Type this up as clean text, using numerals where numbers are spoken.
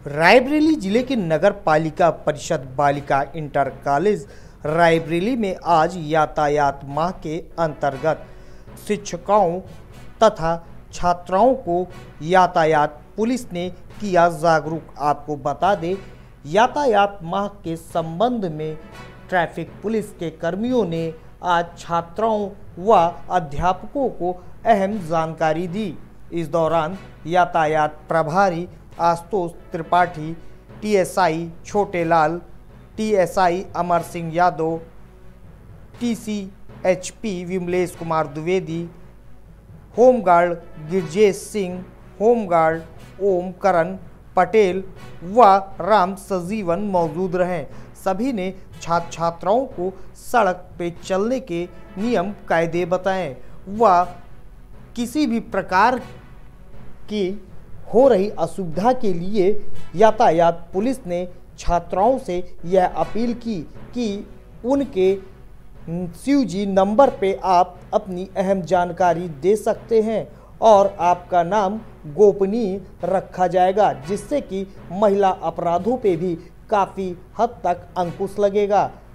रायबरेली जिले के नगर पालिका परिषद बालिका इंटर कॉलेज रायबरेली में आज यातायात माह के अंतर्गत शिक्षकों तथा छात्राओं को यातायात पुलिस ने किया जागरूक। आपको बता दें, यातायात माह के संबंध में ट्रैफिक पुलिस के कर्मियों ने आज छात्राओं व अध्यापकों को अहम जानकारी दी। इस दौरान यातायात प्रभारी Ashutosh Tripathi, TSI Chhotelal, TSI Amar Singh Yadav, TCHP Vimlesh Kumar Dwivedi, home guard Girjesh Singh, home guard Om Karan Patel व राम सजीवन मौजूद रहे। सभी ने छात्र छात्राओं को सड़क पे चलने के नियम कायदे बताएं व किसी भी प्रकार की हो रही असुविधा के लिए यातायात पुलिस ने छात्राओं से यह अपील की कि उनके CUG नंबर पे आप अपनी अहम जानकारी दे सकते हैं और आपका नाम गोपनीय रखा जाएगा, जिससे कि महिला अपराधों पे भी काफ़ी हद तक अंकुश लगेगा।